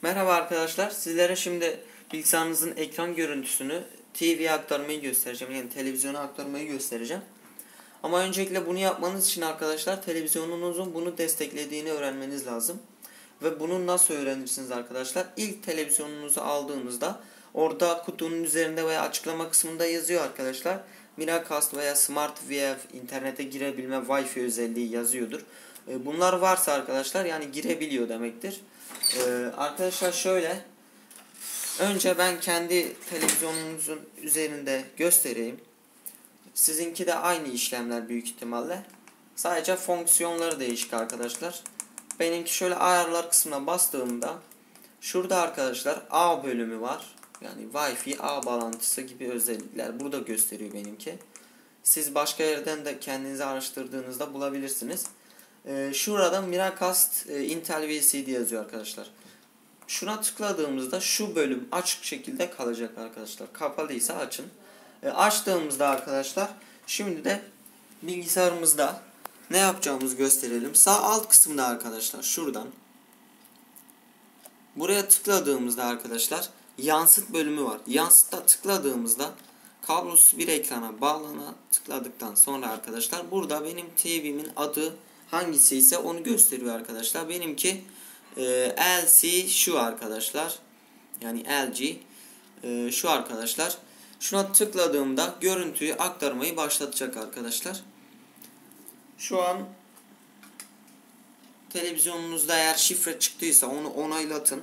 Merhaba arkadaşlar. Sizlere şimdi bilgisayarınızın ekran görüntüsünü TV'ye aktarmayı göstereceğim. Yani televizyona aktarmayı göstereceğim. Ama öncelikle bunu yapmanız için arkadaşlar televizyonunuzun bunu desteklediğini öğrenmeniz lazım. Ve bunu nasıl öğrenirsiniz arkadaşlar? İlk televizyonunuzu aldığınızda orada kutunun üzerinde veya açıklama kısmında yazıyor arkadaşlar. Miracast veya SmartView internete girebilme Wi-Fi özelliği yazıyordur. Bunlar varsa arkadaşlar yani girebiliyor demektir. Arkadaşlar şöyle. Önce ben kendi televizyonunuzun üzerinde göstereyim. Sizinki de aynı işlemler büyük ihtimalle. Sadece fonksiyonları değişik arkadaşlar. Benimki şöyle ayarlar kısmına bastığımda şurada arkadaşlar A bölümü var. Yani Wi-Fi A bağlantısı gibi özellikler burada gösteriyor benimki. Siz başka yerden de kendinizi araştırdığınızda bulabilirsiniz. Şurada Miracast Intel VCD yazıyor arkadaşlar. Şuna tıkladığımızda şu bölüm açık şekilde kalacak arkadaşlar. Kapalıysa açın. Açtığımızda arkadaşlar şimdi de bilgisayarımızda ne yapacağımızı gösterelim. Sağ alt kısımda arkadaşlar şuradan buraya tıkladığımızda arkadaşlar yansıt bölümü var. Yansıtta tıkladığımızda kablosuz bir ekrana bağlana tıkladıktan sonra arkadaşlar burada benim TV'min adı hangisi ise onu gösteriyor arkadaşlar. Benimki LC şu arkadaşlar. Yani LG şu arkadaşlar. Şuna tıkladığımda görüntüyü aktarmayı başlatacak arkadaşlar. Şu an televizyonunuzda eğer şifre çıktıysa onu onaylatın.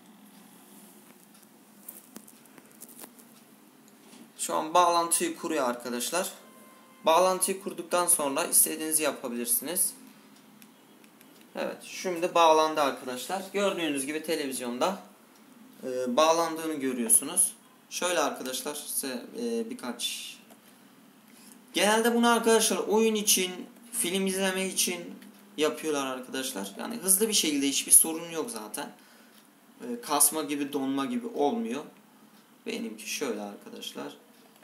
Şu an bağlantıyı kuruyor arkadaşlar. Bağlantıyı kurduktan sonra istediğinizi yapabilirsiniz. Evet, şimdi bağlandı arkadaşlar. Gördüğünüz gibi televizyonda bağlandığını görüyorsunuz. Şöyle arkadaşlar size birkaç... Genelde bunu arkadaşlar oyun için, film izleme için yapıyorlar arkadaşlar. Yani hızlı bir şekilde hiçbir sorun yok zaten. Kasma gibi, donma gibi olmuyor. Benimki şöyle arkadaşlar.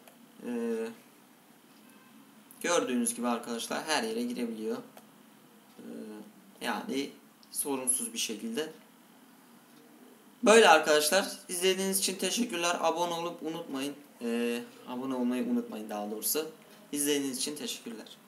Gördüğünüz gibi arkadaşlar her yere girebiliyor. Yani sorunsuz bir şekilde. Böyle arkadaşlar. İzlediğiniz için teşekkürler. Abone olup unutmayın. Abone olmayı unutmayın daha doğrusu. İzlediğiniz için teşekkürler.